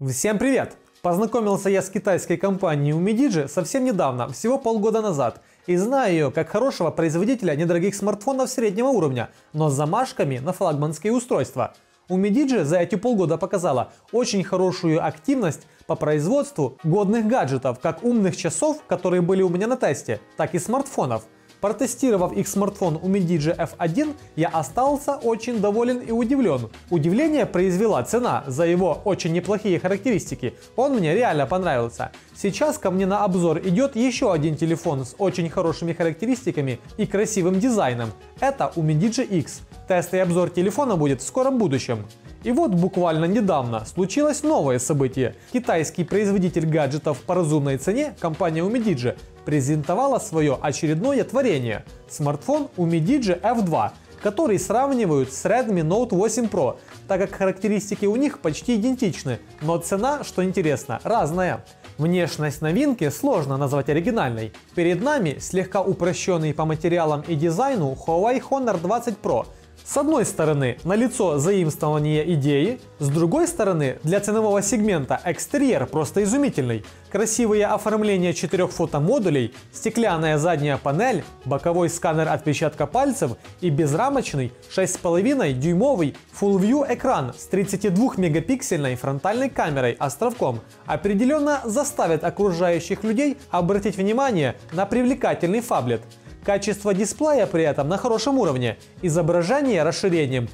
Всем привет! Познакомился я с китайской компанией Umidigi совсем недавно, всего полгода назад, и знаю ее как хорошего производителя недорогих смартфонов среднего уровня, но с замашками на флагманские устройства. Umidigi за эти полгода показала очень хорошую активность по производству годных гаджетов, как умных часов, которые были у меня на тесте, так и смартфонов. Протестировав их смартфон Umidigi F1, я остался очень доволен и удивлен. Удивление произвела цена за его очень неплохие характеристики. Он мне реально понравился. Сейчас ко мне на обзор идет еще один телефон с очень хорошими характеристиками и красивым дизайном. Это Umidigi X. Тест и обзор телефона будет в скором будущем. И вот буквально недавно случилось новое событие. Китайский производитель гаджетов по разумной цене, компания Umidigi, презентовала свое очередное творение – смартфон Umidigi F2, который сравнивают с Redmi Note 8 Pro, так как характеристики у них почти идентичны, но цена, что интересно, разная. Внешность новинки сложно назвать оригинальной. Перед нами слегка упрощенный по материалам и дизайну Huawei Honor 20 Pro. С одной стороны, налицо заимствование идеи, с другой стороны, для ценового сегмента экстерьер просто изумительный. Красивое оформление 4 фотомодулей, стеклянная задняя панель, боковой сканер отпечатка пальцев и безрамочный 6,5-дюймовый Full View экран с 32-мегапиксельной фронтальной камерой островком определенно заставит окружающих людей обратить внимание на привлекательный фаблет. Качество дисплея при этом на хорошем уровне. Изображение расширением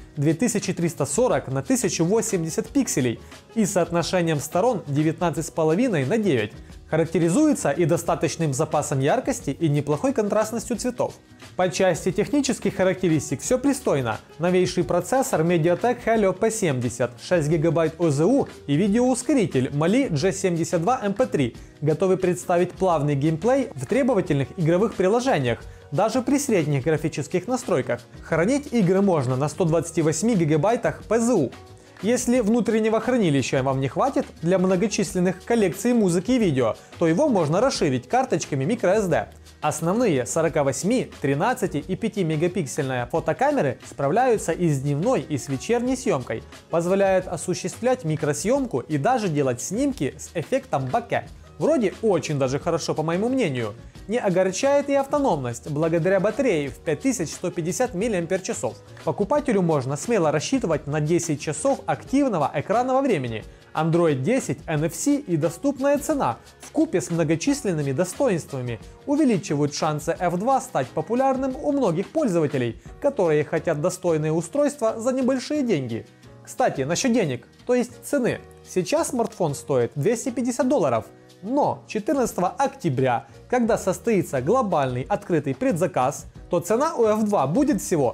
2340 на 1080 пикселей и соотношением сторон 19,5 на 9. Характеризуется и достаточным запасом яркости и неплохой контрастностью цветов. По части технических характеристик все пристойно. Новейший процессор MediaTek Helio P70, 6 ГБ ОЗУ и видеоускоритель Mali G72 MP3, готовы представить плавный геймплей в требовательных игровых приложениях, даже при средних графических настройках. Хранить игры можно на 128 гигабайтах ПЗУ. Если внутреннего хранилища вам не хватит для многочисленных коллекций музыки и видео, то его можно расширить карточками microSD. Основные 48, 13 и 5 мегапиксельные фотокамеры справляются и с дневной, и с вечерней съемкой, позволяют осуществлять микросъемку и даже делать снимки с эффектом боке. Вроде очень даже хорошо, по моему мнению. Не огорчает и автономность, благодаря батарее в 5150 мАч. Покупателю можно смело рассчитывать на 10 часов активного экранного времени, Android 10, NFC и доступная цена вкупе с многочисленными достоинствами увеличивают шансы F2 стать популярным у многих пользователей, которые хотят достойные устройства за небольшие деньги. Кстати, насчет денег, то есть цены. Сейчас смартфон стоит $250. Но 14 октября, когда состоится глобальный открытый предзаказ, то цена у F2 будет всего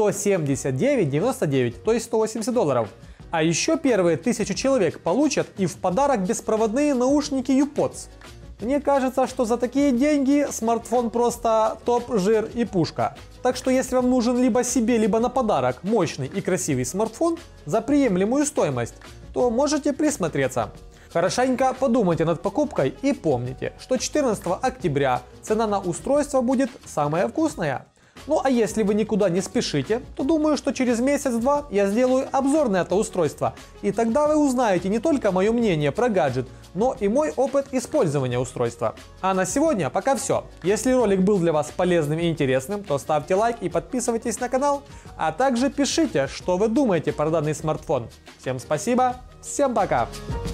$179,99, то есть $180. А еще первые 1000 человек получат и в подарок беспроводные наушники UPods. Мне кажется, что за такие деньги смартфон просто топ, жир и пушка. Так что если вам нужен либо себе, либо на подарок мощный и красивый смартфон за приемлемую стоимость, то можете присмотреться. Хорошенько подумайте над покупкой и помните, что 14 октября цена на устройство будет самая вкусная. Ну а если вы никуда не спешите, то думаю, что через месяц-два я сделаю обзор на это устройство, и тогда вы узнаете не только мое мнение про гаджет, но и мой опыт использования устройства. А на сегодня пока все. Если ролик был для вас полезным и интересным, то ставьте лайк и подписывайтесь на канал, а также пишите, что вы думаете про данный смартфон. Всем спасибо, всем пока!